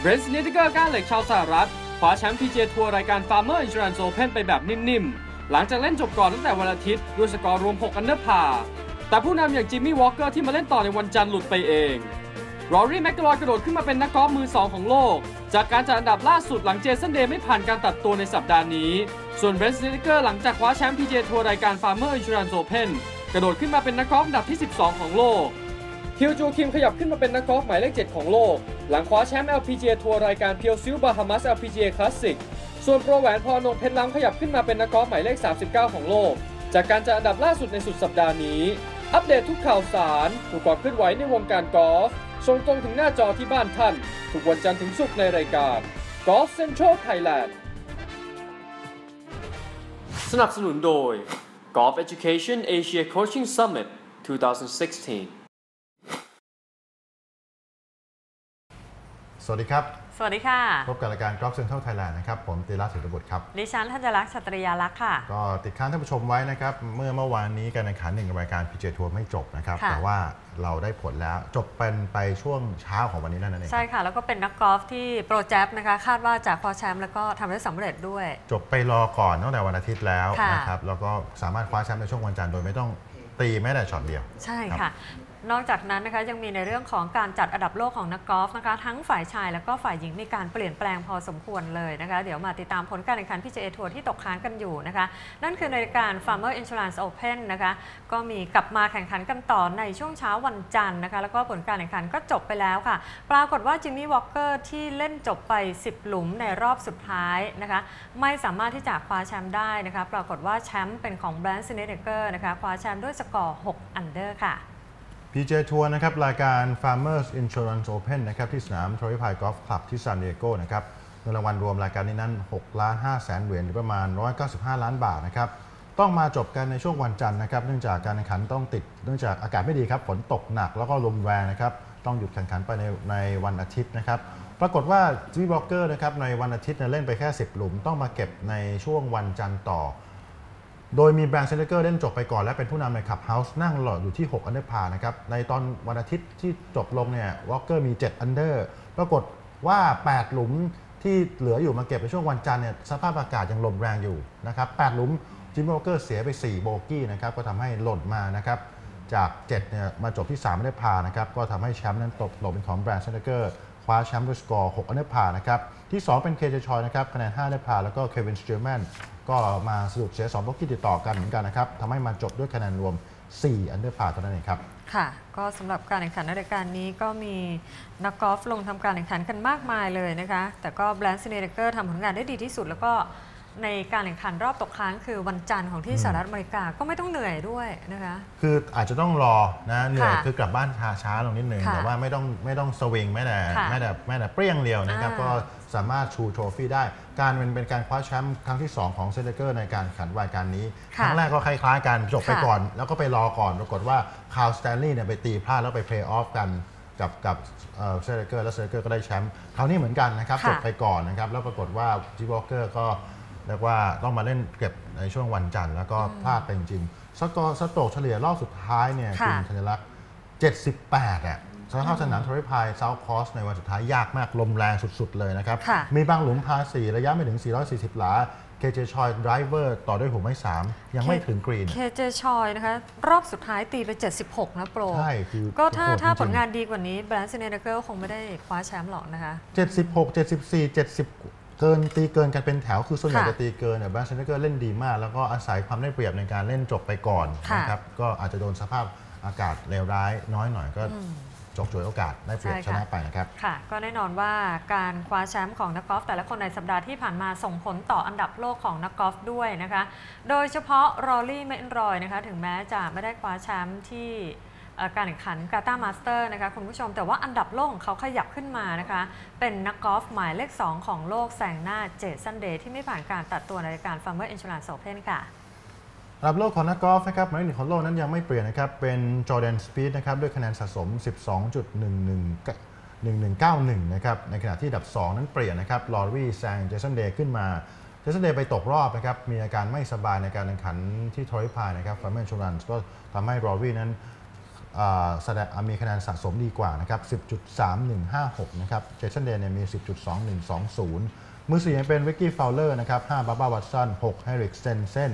เบรนซ์เนติเกอร์ก้าเหล็กชาวสหรัฐคว้าแชมป์ PGA ทัวร์รายการ Farmer Insurance Open ไปแบบนิ่มๆหลังจากเล่นจบก่อนตั้งแต่วันอาทิตย์ด้วยสกอร์รวม6อันเดอร์พาร์แต่ผู้นำอย่างจิมมี่วอลเกอร์ที่มาเล่นต่อในวันจันทร์หลุดไปเองรอรี่แมคกิลอยกระโดดขึ้นมาเป็นนักกอล์ฟมือ2ของโลกจากการจัดอันดับล่าสุดหลังเจสันเดย์ไม่ผ่านการตัดตัวในสัปดาห์นี้ส่วนเบรนซ์เนติเกอร์หลังจากคว้าแชมป์ PGA ทัวร์รายการ Farmer Insurance Open กระโดดขึ้นมาเป็นนักกอล์ฟอันดับที่12ของโลกฮิลจูคิมขยับขึ้นมาเป็นนักกอล์ฟหมายเลข7ของโลกหลังคว้าแชมป์ LPGA ทัวร์รายการเพียวซิลบาฮามัส LPGA Classic ส่วนโปรแหวนพรนงเพชรล้ำขยับขึ้นมาเป็นนักกอล์ฟหมายเลข39ของโลกจากการจัดอันดับล่าสุดในสุดสัปดาห์นี้อัปเดตทุกข่าวสารทุกความเคลื่อนไหวในวงการกอล์ฟส่งตรงถึงหน้าจอที่บ้านท่านทุกวันจันทร์ถึงศุกร์ในรายการ Golf Central Thailand สนับสนุนโดย Golf Education Asia Coaching Summit 2016 สวัสดีครับสวัสดีค่ะพบกับรายการ Golf Central Thailand นะครับผมตีรัตน์ ศิรบุตรครับดิฉันธัญลักษณ์ ชัตริยาลักษณ์ค่ะก็ติดค้างท่านผู้ชมไว้นะครับเมื่อวานนี้การแข่งขัน1รายการ PGA Tour ไม่จบนะครับแต่ว่าเราได้ผลแล้วจบเป็นไปช่วงเช้าของวันนี้นั่นเองใช่ค่ะแล้วก็เป็นนักกอล์ฟที่โปรแจ็บนะคะคาดว่าจะคว้าแชมป์แล้วก็ทำได้สำเร็จด้วยจบไปรอก่อนตั้งแต่วันอาทิตย์แล้วนะครับแล้วก็สามารถคว้าแชมป์ในช่วงวันจันทร์โดยไม่ต้องตีแม้แต่ช็อตเดียวใช่ค่ะนอกจากนั้นนะคะยังมีในเรื่องของการจัดอันดับโลกของนักกอล์ฟนะคะทั้งฝ่ายชายและก็ฝ่ายหญิงมีการเปลี่ยนแปลงพอสมควรเลยนะคะเดี๋ยวมาติดตามผลการแข่งขัน PGA ทัวร์ที่ตกค้างกันอยู่นะคะนั่นคือในการ Farmer Insurance Open นะคะก็มีกลับมาแข่งขันกันต่อในช่วงเช้าวันจันทร์นะคะแล้วก็ผลการแข่งขันก็จบไปแล้วค่ะปรากฏว่าจิมมี่วอลเกอร์ที่เล่นจบไป10หลุมในรอบสุดท้ายนะคะไม่สามารถที่จะคว้าแชมป์ได้นะคะปรากฏว่าแชมป์เป็นของแบรนซ์ เนติเกอร์นะคะคว้าแชมป์ด้วยสกอร์6อันเดอร์ค่ะ PGA Tour นะครับรายการ Farmers Insurance Open นะครับที่สนาม Torrey Pines Golf Club ที่ซานดิเอโกนะครับเงินรางวัลรวมรายการนี้นั้น6,500,000 เหรียญหรือประมาณ195ล้านบาทนะครับต้องมาจบกันในช่วงวันจันทร์นะครับเนื่องจากการแข่งขันต้องติดเนื่องจากอากาศไม่ดีครับฝนตกหนักแล้วก็ลมแรงนะครับต้องหยุดแข่งขันไปในวันอาทิตย์นะครับปรากฏว่าจิมมี่วอลเกอร์นะครับในวันอาทิตย์เล่นไปแค่10หลุมต้องมาเก็บในช่วงวันจันทร์ต่อโดยมีแบรนด์ เซนเตอร์เล่นจบไปก่อนและเป็นผู้นำในคลับเฮาส์นั่งรออยู่ที่6อันเดอร์พาร์นะครับในตอนวันอาทิตย์ที่จบลงเนี่ยวอลเกอร์มี7อันเดอร์ปรากฏว่า8หลุมที่เหลืออยู่มาเก็บในช่วงวันจันทร์เนี่ยสภาพอากาศยังลมแรงอยู่นะครับ8หลุมจิมมี่วอลเกอร์เสียไป4โบกี้นะครับก็ทำให้หล่นมานะครับจาก7เนี่ยมาจบที่3อันเดอร์พาร์นะครับก็ทำให้แชมป์นั้นตกเป็นของแบรนด์ เซนเตอร์คว้าแชมป์ด้วยสกอร์6อันเดอร์พาร์นะครับที่2เป็นเคเจชอยนะครับคะแนน5อันเดอร์พาร์แล้วก็เควิน สเจอร์แมนก็มาสะดุดเสีย2โบกี้ติดต่อกันเหมือนกันนะครับทำให้มาจบด้วยคะแนนรวม4อันเดอร์พาร์เท่านั้นเองครับค่ะก็สำหรับการแข่งขันในรายการนี้ก็มีนักกอล์ฟลงทำการแข่งขันกันมากมายเลยนะคะแต่ก็แบรนด์ เนติเกอร์ทำผลงานได้ดีที่สุดแล้วก็ในการแข่งขันรอบตกค้างคือวันจันทร์ของที่สหรัฐอเมริกาก็ไม่ต้องเหนื่อยด้วยนะคะคืออาจจะต้องรอนะเหนื่อยคือกลับบ้านช้าลงนิดนึงแต่ว่าไม่ต้องสวิงแม้แต่เปรี้ยงเดียวนะครับก็สามารถชูโทรฟี่ได้การเป็นการคว้าแชมป์ครั้งที่2ของเซนเตอร์ในการแข่งขันรายการนี้ครั้งแรกก็คล้ายๆกันจบไปก่อนแล้วก็ไปรอก่อนปรากฏว่าคาร์ล สแตนลีย์เนี่ยไปตีพลาดแล้วไปเพลย์ออฟกันกับเซนเตอร์แล้วเซนเตอร์ก็ได้แชมป์คราวนี้เหมือนกันนะครับจบไปก่อนนะครับแล้วปรากฏว่าจิมมี่วอลเกอร์ก็เรียกว่าต้องมาเล่นเก็บในช่วงวันจันทร์แล้วก็พลาดไปจริงๆสโตรกเฉลี่ยรอบสุดท้ายเนี่ยคุณธัญลักษณ์78อ่ะสำหรับสนามทอร์รีพายเซาท์คอสในวันสุดท้ายยากมากลมแรงสุดๆเลยนะครับมีบางหลุมพา4ระยะไม่ถึง440หลาเคเจชอยไดรเวอร์ต่อด้วยหัวไม้3ยังไม่ถึงกรีนเคเจชอยนะคะรอบสุดท้ายตีไป76นะโปรใช่คือก็ถ้าผลงานดีกว่านี้แบรนด์ เนติเกอร์คงไม่ได้คว้าแชมป์หรอกนะคะ 76 74 70ตีเกินกันเป็นแถวคือส่วนใหญ่จะตีเกินเนี่ยแบรนด์ เนติเกอร์เล่นดีมากแล้วก็อาศัยความได้เปรียบในการเล่นจบไปก่อนนะครับก็อาจจะโดนสภาพอากาศเลวร้ายน้อยหน่อยก็จกฉวยโอกาสได้เปรียบชนะไปนะครับค่ะก็แน่นอนว่าการคว้าแชมป์ของนักกอล์ฟแต่ละคนในสัปดาห์ที่ผ่านมาส่งผลต่ออันดับโลกของนักกอล์ฟด้วยนะคะโดยเฉพาะรอลลี่ แมคอิลรอยนะคะถึงแม้จะไม่ได้คว้าแชมป์ที่การแข่งขันกาตาร์มาสเตอร์นะคะคุณผู้ชมแต่ว่าอันดับโลกของเขาขยับขึ้นมานะคะเป็นนักกอล์ฟหมายเลข2ของโลกแซงหน้าเจสันเดย์ที่ไม่ผ่านการตัดตัวในรายการ Farmer Insurance Open ค่ะอันดับโลกของนักกอล์ฟนะครับหมายเลข1ของโลกนั้นยังไม่เปลี่ยนนะครับเป็นจอร์แดน สปีธนะครับด้วยคะแนนสะสม 12.1191 นะครับในขณะที่อันดับ2นั้นเปลี่ยนนะครับลอรี่แซงเจสันเดย์ขึ้นมาเจสันเดย์ไปตกรอบนะครับมีอาการไม่สบายในการแข่งขันที่ทอร์รีพายนะครับ Farmer Insurance ก็ทำให้ลอรี่นั้นแสดงมีคะแนนสะสมดีกว่านะครับ 10.3156 นะครับเจสันเดย์เนี่ยมี 10.2120 มือ4ยังเป็นวิกกี้ฟาวเลอร์นะครับ5บับบ้าวัตสัน6เฮริกสเซนเซน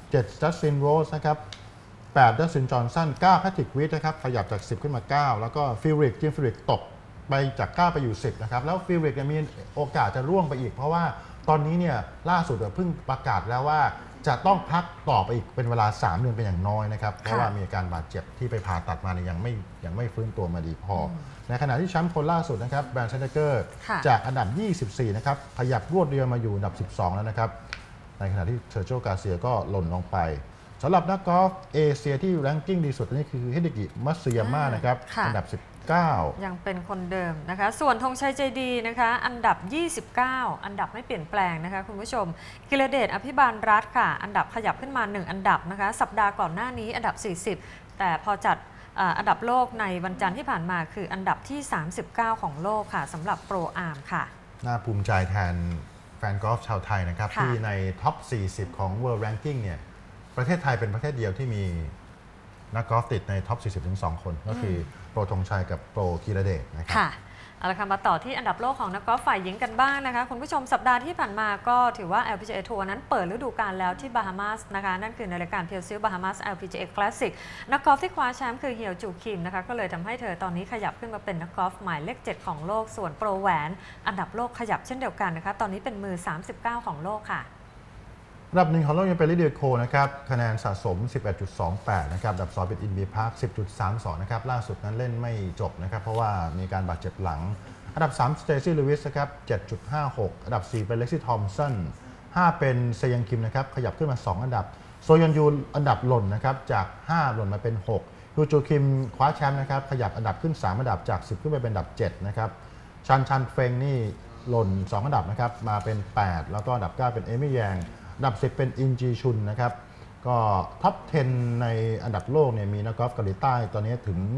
7จัสตินโรสนะครับ8ดัสตินจอห์นสัน9แพทริกวิทนะครับขยับจาก10ขึ้นมา9แล้วก็ฟิลริกจิมฟิลริกตกไปจาก9ไปอยู่10นะครับแล้วฟิลริกมีโอกาสจะร่วงไปอีกเพราะว่าตอนนี้เนี่ยล่าสุดเพิ่งประกาศแล้วว่าจะต้องพักต่อไปอีกเป็นเวลา3 เดือนเป็นอย่างน้อยนะครับเพราะว่ามีอาการบาดเจ็บที่ไปผ่าตัดมาเนี่ยยังไม่ฟื้นตัวมาดีพอในขณะที่แชมป์คนล่าสุดนะครับแบรนด์เชนเกอร์จากอันดับ24นะครับขยับรวดเดียวมาอยู่อันดับ12แล้วนะครับในขณะที่เซอร์โจกาเซียก็หล่นลงไปสำหรับนักกอล์ฟเอเชียที่แรงกิ้งดีสุดนี่คือเฮดิกิมัตสึยาม่านะครับอันดับ19 ยังเป็นคนเดิมนะคะส่วนธงชัยใจดีนะคะอันดับ29อันดับไม่เปลี่ยนแปลงนะคะคุณผู้ชมกิรเดชอภิบาลรัตน์ค่ะอันดับขยับขึ้นมา1อันดับนะคะสัปดาห์ก่อนหน้านี้อันดับ40แต่พอจัดอันดับโลกในวันจันทร์ที่ผ่านมาคืออันดับที่39ของโลกค่ะสำหรับโปรอาร์มค่ะน่าภูมิใจแทนแฟนกอล์ฟชาวไทยนะครับที่ในท็อป40ของ World Ranking เนี่ยประเทศไทยเป็นประเทศเดียวที่มีนักกอล์ฟติดในท็อป40ถึง2คนก็คือโปรธงชัยกับโปรกีรเดชนะครับเอาละค่ะมาต่อที่อันดับโลกของนักกอล์ฟฝ่ายหญิงกันบ้างนะคะคุณผู้ชมสัปดาห์ที่ผ่านมาก็ถือว่า LPGA ทัวร์นั้นเปิดฤดูกาลแล้วที่บาฮามาสนะคะนั่นคือในรายการ PSU Bahamas LPGA Classic นักกอล์ฟที่คว้าแชมป์คือเฮียวจูคิมนะคะก็เลยทำให้เธอตอนนี้ขยับขึ้นมาเป็นนักกอล์ฟหมายเลข7ของโลกส่วนโปรแหวนอันดับโลกขยับเช่นเดียวกันนะคะตอนนี้เป็นมือ39ของโลกค่ะอันดับ1ของโลกยังเป็นลิเดียโคนะครับคะแนนสะสม 11.28 นะครับอันดับ2เป็นอินบีพาร์ค 10.32 นะครับล่าสุดนั้นเล่นไม่จบนะครับเพราะว่ามีการบาดเจ็บหลังอันดับ3สเตซี่ลูวิสนะครับ 7.56 อันดับ4เป็นเล็กซี่ทอมสัน5เป็นเซยังคิมนะครับขยับขึ้นมา2อันดับโซยอนยูอันดับหล่นนะครับจาก5หล่นมาเป็น6ยูจูคิมคว้าแชมป์นะครับขยับอันดับขึ้น3อันดับจาก10ขึ้นไปเป็นอันดับ7นะครับชันเฟงนี่หล่น2อันดับนะครับมาเป็น8แล้วก็อันดับ9เป็นเอมี่แยงอันดับ10เป็นอินจีชุนนะครับก็ท็อป 10 ในอันดับโลกเนี่ยมีนักกอล์ฟเกาหลีใต้ตอนนี้ถึง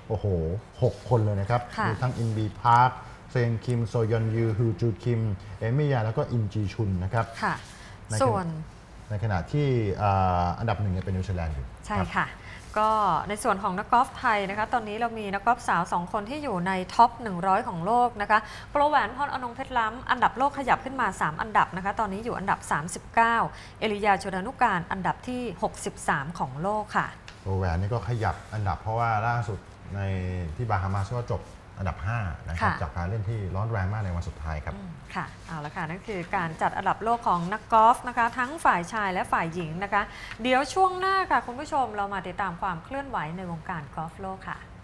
6 คนเลยนะครับมีทั้งอินบีพาร์คเซงคิมโซยอนยูฮูจูคิมเอมี่ยาแล้วก็อินจีชุนนะครับส่วนในขณะที่อันดับ1เป็นนิวซีแลนด์อยู่ใช่ค่ะก็ในส่วนของนักกอล์ฟไทยนะคะตอนนี้เรามีนักกอล์ฟสาว2คนที่อยู่ในท็อป100ของโลกนะคะโปรแหวนพรอนงเพชรล้ำอันดับโลกขยับขึ้นมา3อันดับนะคะตอนนี้อยู่อันดับ39เอลิยาโชดานุการอันดับที่63ของโลกค่ะโปรแหวนนี่ก็ขยับอันดับเพราะว่าล่าสุดในที่บาฮามาสก็จบอันดับ5นะครับจากการเล่นที่ร้อนแรงมากในวันสุดท้ายครับค่ะเอาละค่ะนั่นคือการจัดอันดับโลกของนักกอล์ฟนะคะทั้งฝ่ายชายและฝ่ายหญิงนะคะเดี๋ยวช่วงหน้าค่ะคุณผู้ชมเรามาติดตามความเคลื่อนไหวในวงการกอล์ฟโลกค่ะ